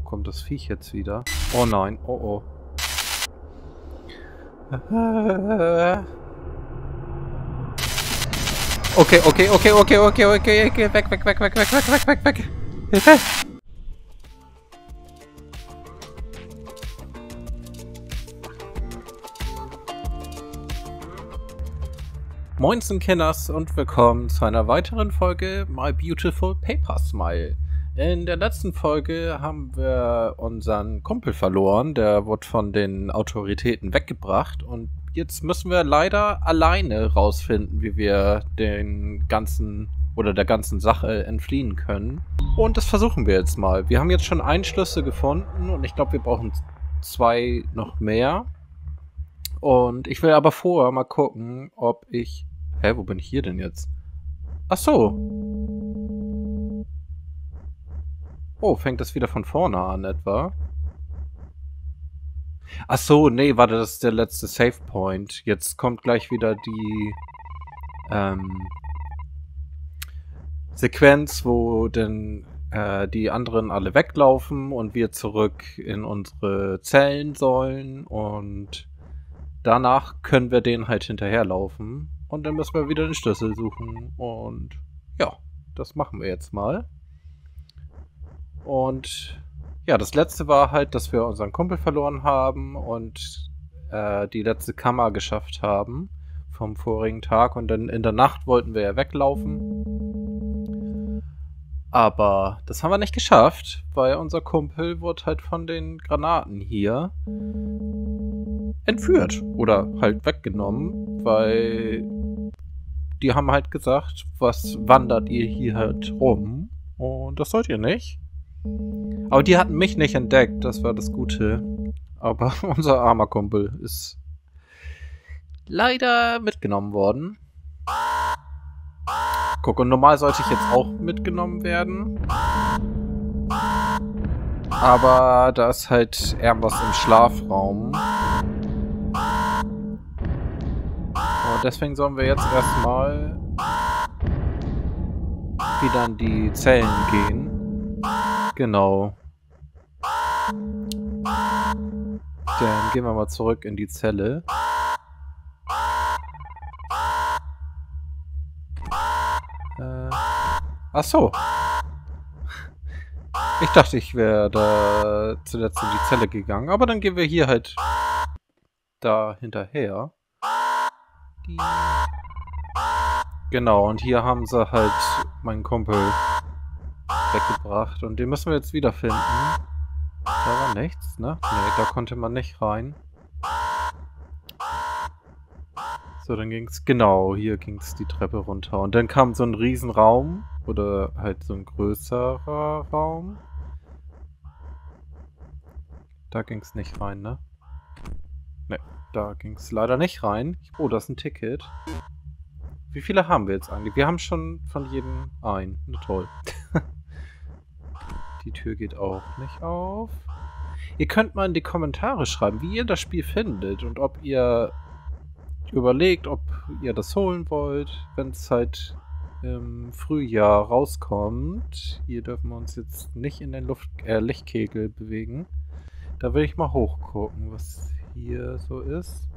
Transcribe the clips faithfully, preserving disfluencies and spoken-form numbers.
kommt das Viech jetzt wieder? Oh nein, oh oh. Okay, okay, okay, okay, okay, okay, okay, weg, weg, weg, weg, weg, weg, weg, weg, weg. Hilfe! Moinsen Kinders und willkommen zu einer weiteren Folge My Beautiful Paper Smile. In der letzten Folge haben wir unseren Kumpel verloren, der wurde von den Autoritäten weggebracht und jetzt müssen wir leider alleine rausfinden, wie wir den ganzen oder der ganzen Sache entfliehen können. Und das versuchen wir jetzt mal. Wir haben jetzt schon Einschlüsse gefunden und ich glaube, wir brauchen zwei noch mehr. Und ich will aber vorher mal gucken, ob ich... Hä, wo bin ich hier denn jetzt? Ach so. Oh, fängt das wieder von vorne an etwa? Ach so, nee, warte, das ist der letzte Save Point. Jetzt kommt gleich wieder die ähm, Sequenz, wo denn äh, die anderen alle weglaufen und wir zurück in unsere Zellen sollen und danach können wir denen halt hinterherlaufen. Und dann müssen wir wieder den Schlüssel suchen. Und ja, das machen wir jetzt mal. Und ja, das letzte war halt, dass wir unseren Kumpel verloren haben und äh, die letzte Kammer geschafft haben vom vorigen Tag. Und dann in der Nacht wollten wir ja weglaufen. Aber das haben wir nicht geschafft, weil unser Kumpel wurde halt von den Granaten hier entführt oder halt weggenommen, weil die haben halt gesagt, was wandert ihr hier halt rum und das sollt ihr nicht. Aber die hatten mich nicht entdeckt, das war das Gute. Aber unser armer Kumpel ist leider mitgenommen worden. Guck, und normal sollte ich jetzt auch mitgenommen werden. Aber da ist halt irgendwas im Schlafraum. Und deswegen sollen wir jetzt erstmal wieder in die Zellen gehen. Genau. Dann gehen wir mal zurück in die Zelle. Äh, ach so. Ich dachte, ich wäre da zuletzt in die Zelle gegangen. Aber dann gehen wir hier halt da hinterher. Die genau, und hier haben sie halt meinen Kumpel weggebracht. Und den müssen wir jetzt wiederfinden. Da war nichts, ne? Ne, da konnte man nicht rein. So, dann ging's, genau, hier ging's die Treppe runter. Und dann kam so ein Riesenraum. Oder halt so ein größerer Raum. Da ging's nicht rein, ne? Ne, da ging's leider nicht rein. Oh, da ist ein Ticket. Wie viele haben wir jetzt eigentlich? Wir haben schon von jedem ein. Na toll. Die Tür geht auch nicht auf. Ihr könnt mal in die Kommentare schreiben, wie ihr das Spiel findet und ob ihr überlegt, ob ihr das holen wollt, wenn es halt im Frühjahr rauskommt. Hier dürfen wir uns jetzt nicht in den Luft äh, Lichtkegel bewegen. Da will ich mal hochgucken, was hier so ist.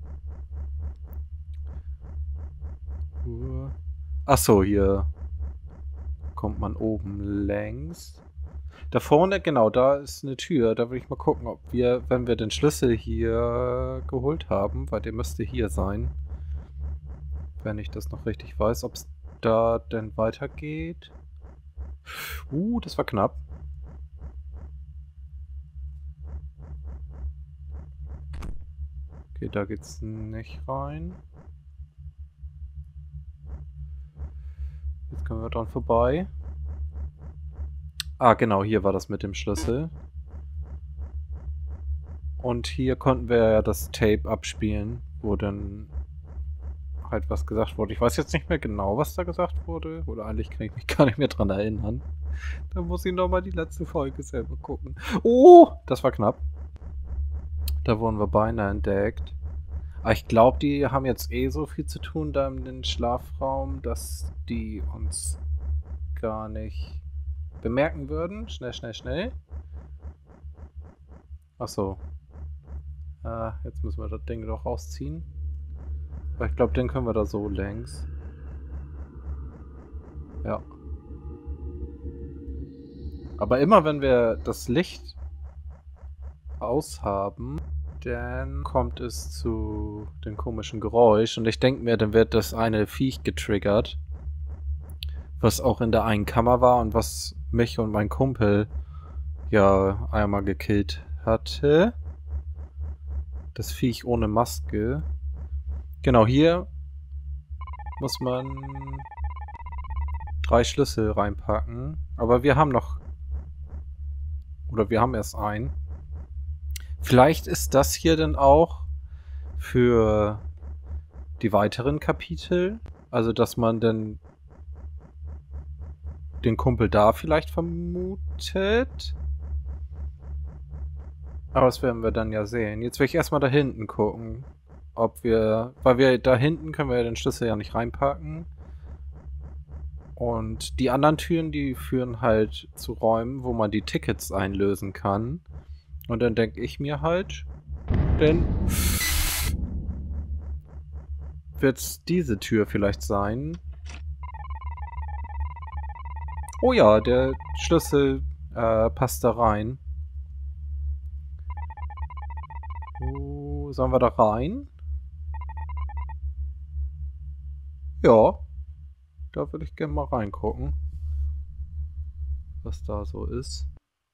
Uh. Achso, hier kommt man oben längs. Da vorne, genau, da ist eine Tür. Da will ich mal gucken, ob wir, wenn wir den Schlüssel hier geholt haben, weil der müsste hier sein. Wenn ich das noch richtig weiß, ob es da denn weitergeht. Uh, das war knapp. Okay, da geht's nicht rein. Jetzt können wir dran vorbei. Ah, genau, hier war das mit dem Schlüssel. Und hier konnten wir ja das Tape abspielen, wo dann halt was gesagt wurde. Ich weiß jetzt nicht mehr genau, was da gesagt wurde. Oder eigentlich kann ich mich gar nicht mehr dran erinnern. Da muss ich nochmal die letzte Folge selber gucken. Oh, das war knapp. Da wurden wir beinahe entdeckt. Aber ich glaube, die haben jetzt eh so viel zu tun da in den Schlafraum, dass die uns gar nicht bemerken würden. Schnell, schnell, schnell. Achso. Äh, jetzt müssen wir das Ding doch rausziehen. Aber ich glaube, den können wir da so längs. Ja. Aber immer wenn wir das Licht aushaben, dann kommt es zu dem komischen Geräusch. Und ich denke mir, dann wird das eine Viech getriggert. Was auch in der einen Kammer war und was mich und mein Kumpel ja einmal gekillt hatte. Das Viech ohne Maske. Genau, hier muss man drei Schlüssel reinpacken. Aber wir haben noch... Oder wir haben erst einen. Vielleicht ist das hier dann auch für die weiteren Kapitel. Also, dass man dann den Kumpel da vielleicht vermutet. Aber das werden wir dann ja sehen. Jetzt will ich erstmal da hinten gucken. Ob wir... Weil wir da hinten können wir den Schlüssel ja nicht reinpacken. Und die anderen Türen, die führen halt zu Räumen, wo man die Tickets einlösen kann. Und dann denke ich mir halt, denn wird es diese Tür vielleicht sein? Oh ja, der Schlüssel äh, passt da rein. Oh, sollen wir da rein? Ja. Da würde ich gerne mal reingucken. Was da so ist.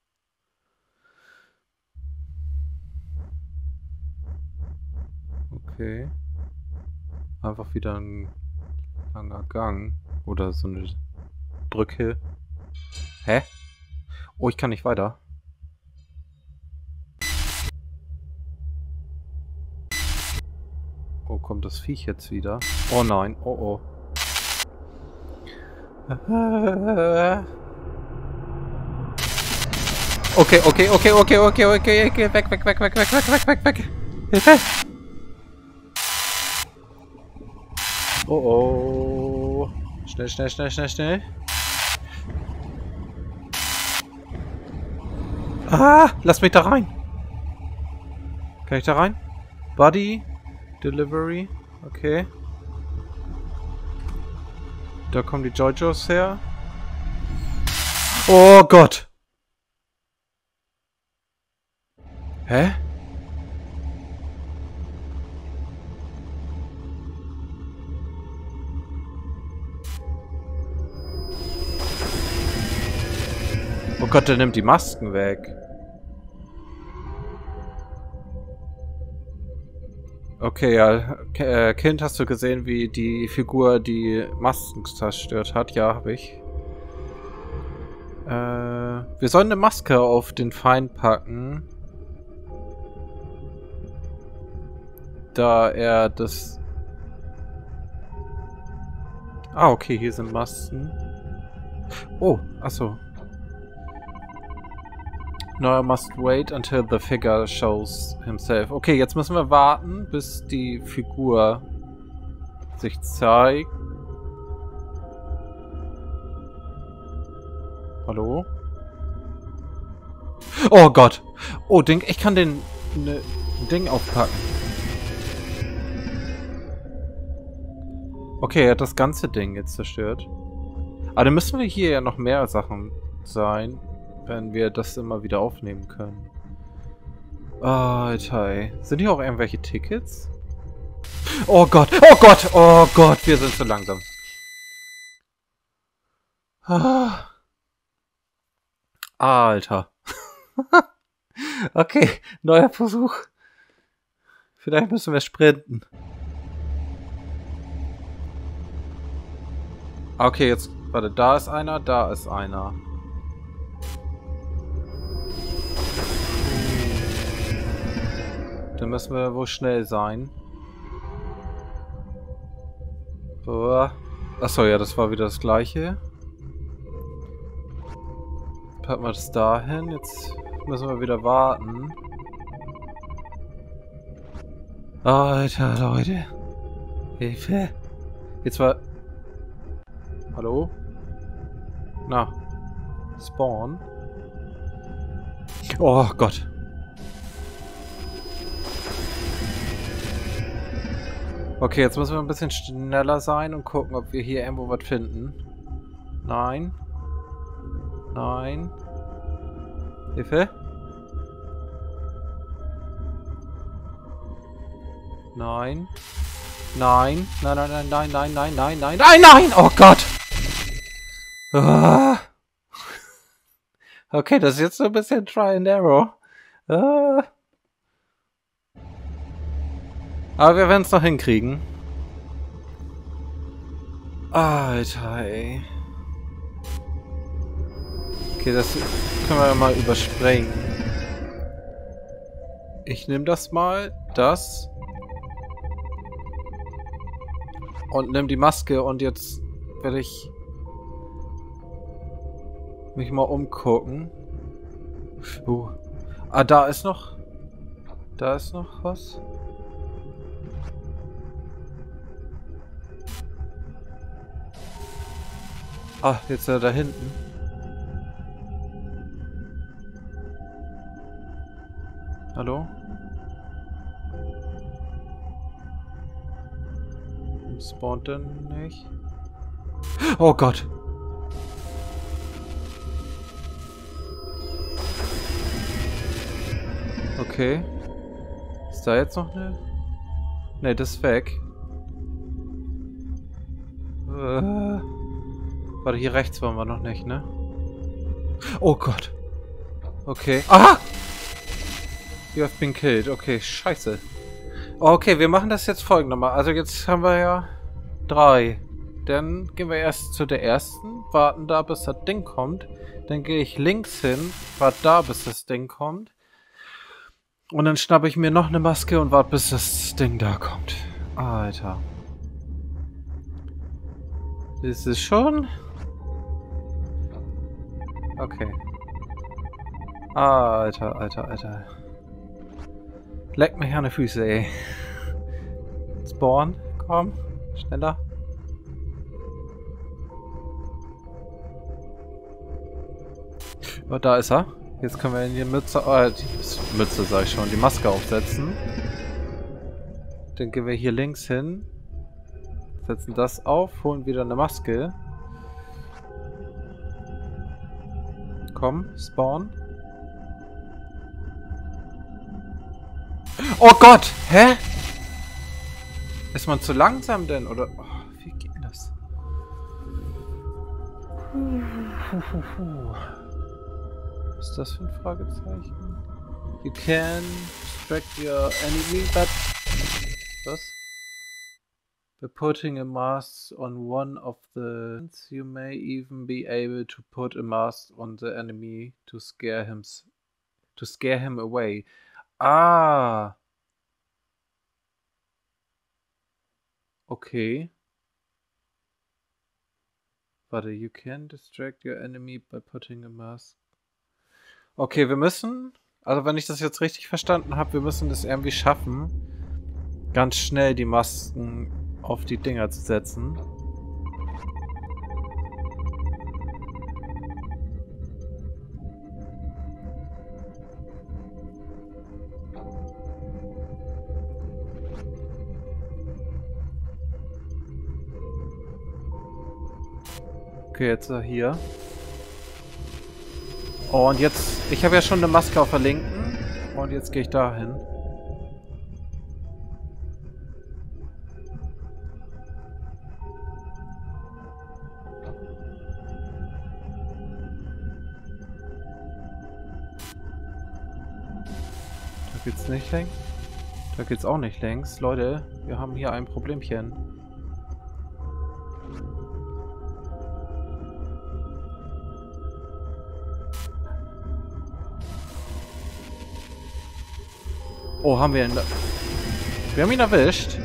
Okay. Einfach wieder ein langer Gang. Oder so eine Brücke. Hä? Oh, ich kann nicht weiter. Oh, kommt das Viech jetzt wieder? Oh nein, oh oh. Okay, okay, okay, okay, okay, okay, okay, weg, weg, weg, weg, weg, weg, weg, weg, weg. Hilfe! Oh oh. Schnell, schnell, schnell, schnell, schnell. Ah, lass mich da rein. Kann ich da rein? Body Delivery. Okay. Da kommen die Jojos her. Oh Gott. Hä? Oh Gott, der nimmt die Masken weg. Okay, ja. K äh, Kind, hast du gesehen, wie die Figur die Masken zerstört hat? Ja, habe ich. Äh, wir sollen eine Maske auf den Feind packen. Da er das... Ah, okay, hier sind Masken. Oh, achso. No, I must wait until the figure shows himself. Okay, jetzt müssen wir warten, bis die Figur sich zeigt. Hallo? Oh Gott! Oh, Ding, ich kann den ne, Ding aufpacken. Okay, er hat das ganze Ding jetzt zerstört. Aber dann müssen wir hier ja noch mehr Sachen sein, wenn wir das immer wieder aufnehmen können. Oh, Alter. Sind hier auch irgendwelche Tickets? Oh Gott, oh Gott, oh Gott, wir sind zu langsam. Ah. Alter. Okay, neuer Versuch. Vielleicht müssen wir sprinten. Okay, jetzt, warte, da ist einer, da ist einer. Dann müssen wir wohl schnell sein. Oh. Achso, ja, das war wieder das gleiche. Packen wir das dahin. Jetzt müssen wir wieder warten. Alter, Leute. Hilfe. Jetzt war... Hallo? Na. Spawn. Oh Gott. Okay, jetzt müssen wir ein bisschen schneller sein und gucken, ob wir hier irgendwo was finden. Nein. Nein. Hilfe? Nein. Nein. Nein, nein, nein, nein, nein, nein, nein, nein, nein, nein! Oh Gott! Ah. Okay, das ist jetzt so ein bisschen Try and Error. Ah. Aber wir werden es noch hinkriegen. Alter, ey. Okay, das können wir ja mal überspringen. Ich nehme das mal, das. Und nimm die Maske und jetzt werde ich mich mal umgucken. Uh. Ah, da ist noch... Da ist noch was. Ah, jetzt ist er da hinten. Hallo? Spawnt denn nicht? Oh Gott! Okay. Ist da jetzt noch eine... Ne, das ist weg. Äh... Warte, hier rechts waren wir noch nicht, ne? Oh Gott. Okay. Ah! You have been killed. Okay, scheiße. Okay, wir machen das jetzt folgendermaßen. Also jetzt haben wir ja drei. Dann gehen wir erst zu der ersten, warten da, bis das Ding kommt. Dann gehe ich links hin, warte da, bis das Ding kommt. Und dann schnappe ich mir noch eine Maske und warte, bis das Ding da kommt. Alter. Ist es schon? Okay. Alter, alter, alter. Leck mich an die Füße, ey. Spawn, komm. Schneller. Oh, da ist er. Jetzt können wir in die Mütze, äh, die Mütze sag ich schon, die Maske aufsetzen. Dann gehen wir hier links hin. Setzen das auf, holen wieder eine Maske. Komm, Spawn. Oh Gott! Hä? Ist man zu langsam denn? Oder... Oh, wie geht das? Was ist das für ein Fragezeichen? You can distract your enemy, but... Was? By putting a mask on one of the... You may even be able to put a mask on the enemy to scare him... To scare him away. Ah. Okay. Warte, you can distract your enemy by putting a mask. Okay, wir müssen, also wenn ich das jetzt richtig verstanden habe, wir müssen das irgendwie schaffen, ganz schnell die Masken auf die Dinger zu setzen. Okay, jetzt hier. Oh, und jetzt... Ich habe ja schon eine Maske auf der linken. Und jetzt gehe ich da hin. Da geht's nicht längs. Da geht's auch nicht längs. Leute, wir haben hier ein Problemchen. Oh, haben wir ihn... Wir haben ihn erwischt.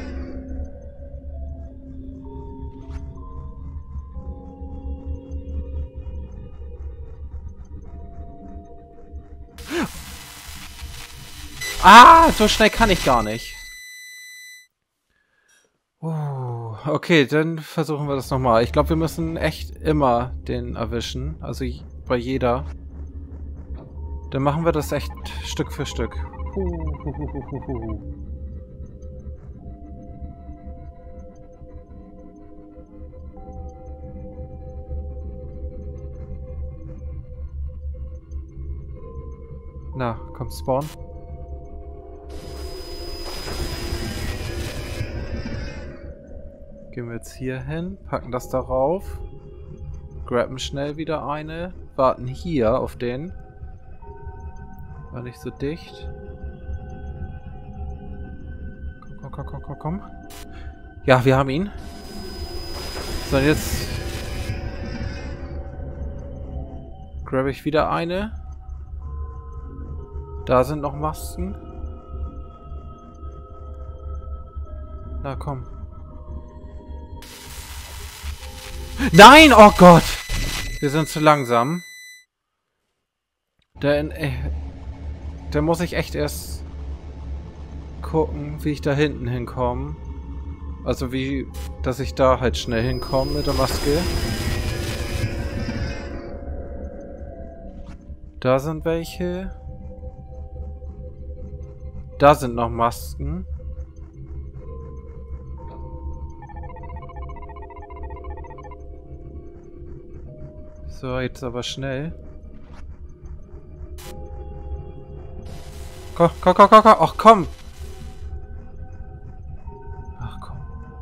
Ah, so schnell kann ich gar nicht. Uh, okay, dann versuchen wir das nochmal. Ich glaube, wir müssen echt immer den erwischen. Also bei jeder. Dann machen wir das echt Stück für Stück. Na, komm, spawn. Gehen wir jetzt hier hin, packen das darauf. Grabben schnell wieder eine. Warten hier auf den. War nicht so dicht. Komm, komm, komm, komm, komm. Ja, wir haben ihn. So, jetzt grabbe ich wieder eine. Da sind noch Masken. Na komm. Nein! Oh Gott! Wir sind zu langsam. Der, äh, der muss ich echt erst gucken, wie ich da hinten hinkomme. Also wie, dass ich da halt schnell hinkomme mit der Maske. Da sind welche. Da sind noch Masken. So, jetzt aber schnell. Komm, komm, komm, komm, komm. Ach, komm. Ach, komm.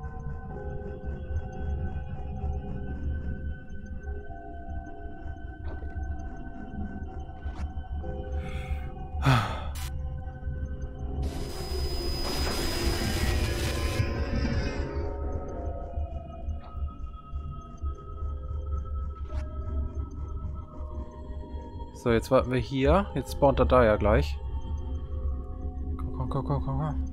So, jetzt warten wir hier. Jetzt spawnt er da ja gleich. Komm, komm, komm, komm, komm.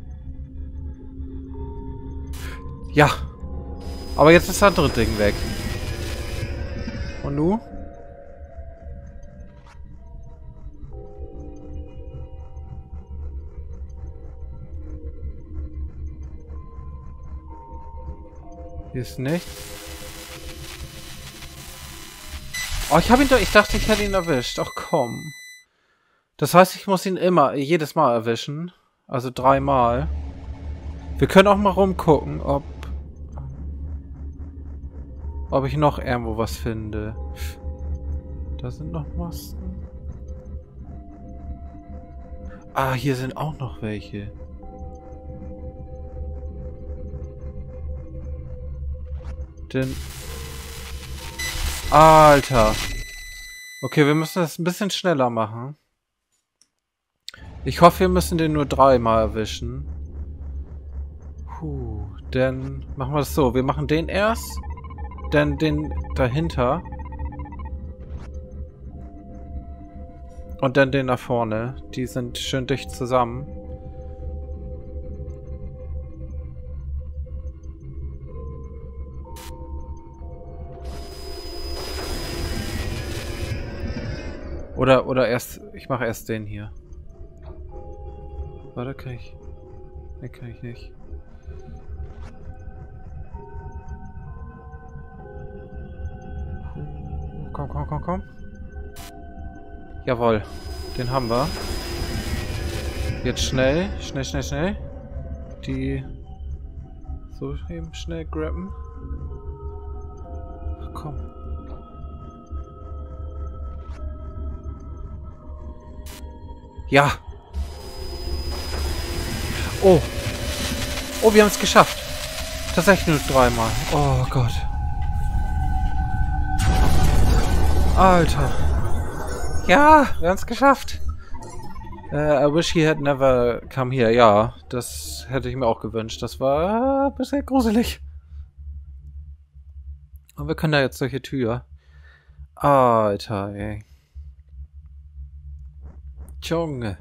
Ja. Aber jetzt ist das andere Ding weg. Und nu? Hier ist nichts. Oh, ich habe ihn doch. Ich dachte, ich hätte ihn erwischt. Ach komm. Das heißt, ich muss ihn immer, jedes Mal erwischen. Also dreimal. Wir können auch mal rumgucken, ob... Ob ich noch irgendwo was finde. Da sind noch Masken. Ah, hier sind auch noch welche. Denn... Alter. Okay, wir müssen das ein bisschen schneller machen. Ich hoffe, wir müssen den nur dreimal erwischen. Puh, dann machen wir das so. Wir machen den erst, dann den dahinter. Und dann den nach vorne. Die sind schön dicht zusammen. Oder, oder erst, ich mache erst den hier. Warte, kann ich... Ne, kann ich nicht. Komm, komm, komm, komm. Jawohl, den haben wir. Jetzt schnell, schnell, schnell, schnell. Die... So eben schnell grabben. Ach, komm. Ja. Oh. Oh, wir haben es geschafft. Tatsächlich nur dreimal. Oh Gott. Alter. Ja, wir haben es geschafft. Uh, I wish he had never come here. Ja, das hätte ich mir auch gewünscht. Das war äh, bisher gruselig. Und wir können da jetzt solche Tür. Alter, ey. Junge.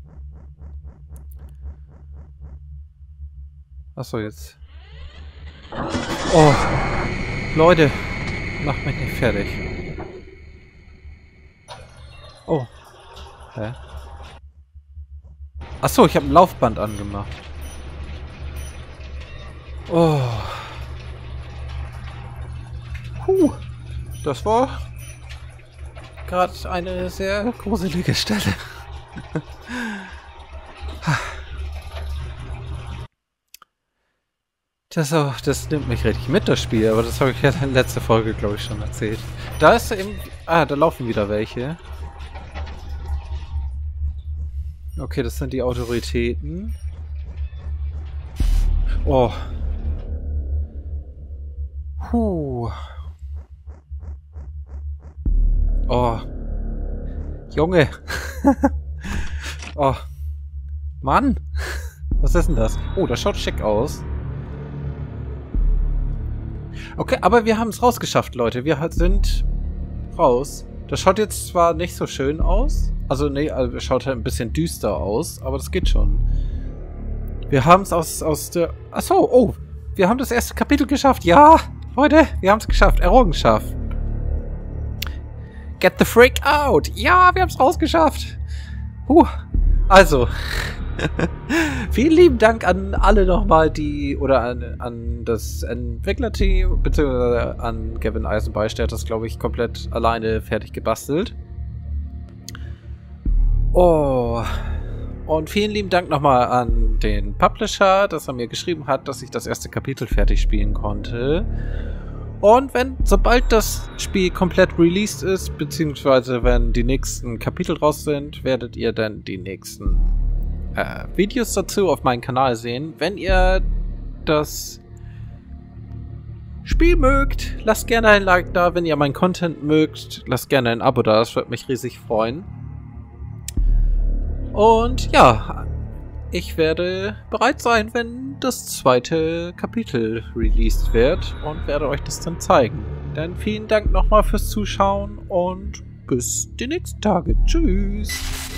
Achso, jetzt. Oh. Leute. Macht mich nicht fertig. Oh. Hä? Achso, ich habe ein Laufband angemacht. Oh. Puh. Das war gerade eine sehr gruselige Stelle. Das, auch, das nimmt mich richtig mit, das Spiel, aber das habe ich ja in der letzten Folge, glaube ich, schon erzählt. Da ist eben... Ah, da laufen wieder welche. Okay, das sind die Autoritäten. Oh. Puh. Oh. Junge. Oh. Mann. Was ist denn das? Oh, das schaut schick aus. Okay, aber wir haben es rausgeschafft, Leute. Wir halt sind raus. Das schaut jetzt zwar nicht so schön aus. Also, nee, also schaut halt ein bisschen düster aus. Aber das geht schon. Wir haben es aus, aus der... Achso, oh. Wir haben das erste Kapitel geschafft. Ja, Leute, wir haben es geschafft. Errungenschaft. Get the freak out. Ja, wir haben es rausgeschafft. Huh. Also... Vielen lieben Dank an alle nochmal, die, oder an, an das Entwicklerteam, beziehungsweise an Gavin Eisenbeich, der hat das, glaube ich, komplett alleine fertig gebastelt. Oh. Und vielen lieben Dank nochmal an den Publisher, dass er mir geschrieben hat, dass ich das erste Kapitel fertig spielen konnte. Und wenn, sobald das Spiel komplett released ist, beziehungsweise wenn die nächsten Kapitel raus sind, werdet ihr dann die nächsten Äh, Videos dazu auf meinem Kanal sehen. Wenn ihr das Spiel mögt, lasst gerne ein Like da. Wenn ihr meinen Content mögt, lasst gerne ein Abo da. Das würde mich riesig freuen. Und ja, ich werde bereit sein, wenn das zweite Kapitel released wird und werde euch das dann zeigen. Dann vielen Dank nochmal fürs Zuschauen und bis die nächsten Tage. Tschüss!